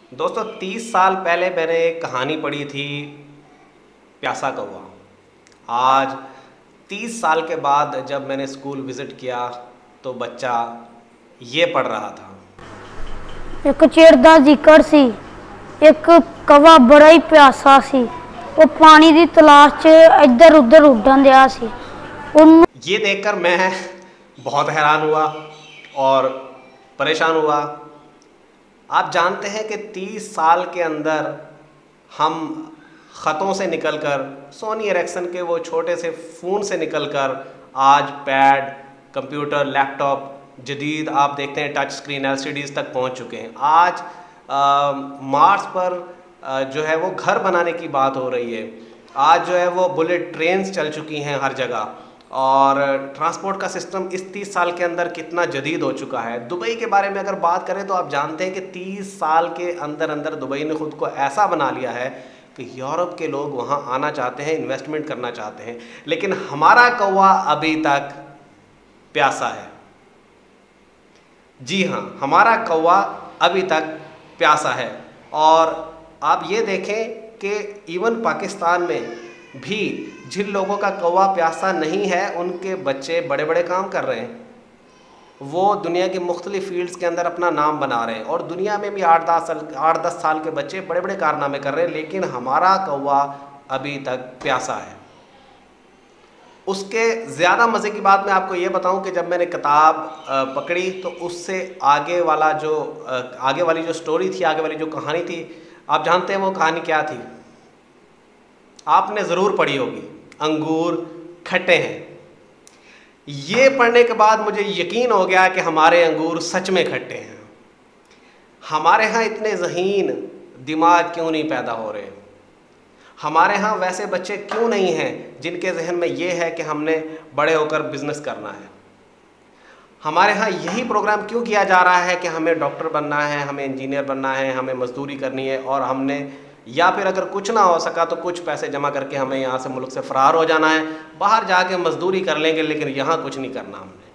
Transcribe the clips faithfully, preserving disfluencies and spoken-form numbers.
दोस्तों तीस साल पहले मैंने एक कहानी पढ़ी थी, प्यासा कौवा। आज तीस साल के बाद जब मैंने स्कूल विज़िट किया तो बच्चा ये पढ़ रहा था। एक चिड़दा जिक्र सी, एक कौवा बड़ा ही प्यासा सी। वो पानी की तलाश च इधर उधर उड़न दिया सी। उन ये देखकर मैं बहुत हैरान हुआ और परेशान हुआ। आप जानते हैं कि तीस साल के अंदर हम ख़तों से निकलकर, सोनी एरिक्सन के वो छोटे से फ़ोन से निकलकर आज पैड, कंप्यूटर, लैपटॉप, जदीद आप देखते हैं touch screen L C Ds तक पहुंच चुके हैं। आज आ, मार्स पर आ, जो है वो घर बनाने की बात हो रही है। आज जो है वो बुलेट ट्रेन्स चल चुकी हैं हर जगह, और ट्रांसपोर्ट का सिस्टम इस तीस साल के अंदर कितना जदीद हो चुका है। दुबई के बारे में अगर बात करें तो आप जानते हैं कि तीस साल के अंदर अंदर दुबई ने ख़ुद को ऐसा बना लिया है कि यूरोप के लोग वहाँ आना चाहते हैं, इन्वेस्टमेंट करना चाहते हैं। लेकिन हमारा कौवा अभी तक प्यासा है। जी हाँ, हमारा कौवा अभी तक प्यासा है। और आप ये देखें कि इवन पाकिस्तान में भी जिन लोगों का कौवा प्यासा नहीं है, उनके बच्चे बड़े बड़े काम कर रहे हैं। वो दुनिया की मुख्तलिफ फील्ड्स के अंदर अपना नाम बना रहे हैं, और दुनिया में भी आठ दस साल आठ दस साल के बच्चे बड़े बड़े कारनामे कर रहे हैं। लेकिन हमारा कौवा अभी तक प्यासा है। उसके ज़्यादा मज़े की बात मैं आपको ये बताऊं कि जब मैंने किताब पकड़ी तो उससे आगे वाला जो आगे वाली जो स्टोरी थी, आगे वाली जो कहानी थी, आप जानते हैं वो कहानी क्या थी? आपने ज़रूर पढ़ी होगी, अंगूर खट्टे हैं। ये पढ़ने के बाद मुझे यकीन हो गया कि हमारे अंगूर सच में खट्टे हैं। हमारे यहाँ इतने ज़हीन दिमाग क्यों नहीं पैदा हो रहे? हमारे यहाँ वैसे बच्चे क्यों नहीं हैं जिनके जहन में ये है कि हमने बड़े होकर बिजनेस करना है? हमारे यहाँ यही प्रोग्राम क्यों किया जा रहा है कि हमें डॉक्टर बनना है, हमें इंजीनियर बनना है, हमें मजदूरी करनी है, और हमने या फिर अगर कुछ ना हो सका तो कुछ पैसे जमा करके हमें यहाँ से मुल्क से फ़रार हो जाना है, बाहर जाके मजदूरी कर लेंगे, लेकिन यहाँ कुछ नहीं करना हमने।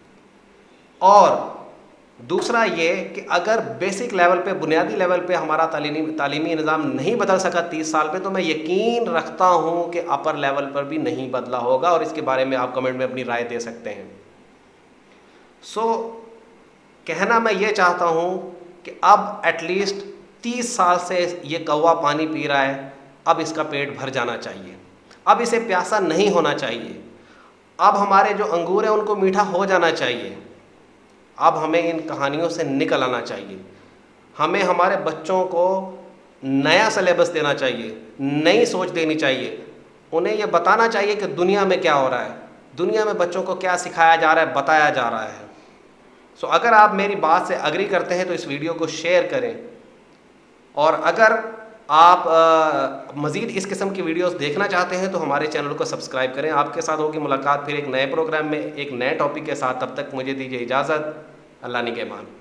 और दूसरा ये कि अगर बेसिक लेवल पे, बुनियादी लेवल पे हमारा तालीमी तालीमी निज़ाम नहीं बदल सका तीस साल पे, तो मैं यकीन रखता हूँ कि अपर लेवल पर भी नहीं बदला होगा। और इसके बारे में आप कमेंट में अपनी राय दे सकते हैं। सो कहना मैं ये चाहता हूँ कि अब एटलीस्ट तीस साल से ये कौवा पानी पी रहा है, अब इसका पेट भर जाना चाहिए। अब इसे प्यासा नहीं होना चाहिए। अब हमारे जो अंगूर हैं उनको मीठा हो जाना चाहिए। अब हमें इन कहानियों से निकल आना चाहिए। हमें हमारे बच्चों को नया सिलेबस देना चाहिए, नई सोच देनी चाहिए। उन्हें ये बताना चाहिए कि दुनिया में क्या हो रहा है, दुनिया में बच्चों को क्या सिखाया जा रहा है, बताया जा रहा है। सो अगर आप मेरी बात से अग्री करते हैं तो इस वीडियो को शेयर करें, और अगर आप मज़ीद इस किस्म की वीडियोस देखना चाहते हैं तो हमारे चैनल को सब्सक्राइब करें। आपके साथ होगी मुलाकात फिर एक नए प्रोग्राम में, एक नए टॉपिक के साथ। तब तक मुझे दीजिए इजाज़त। अल्लाह निगहबान।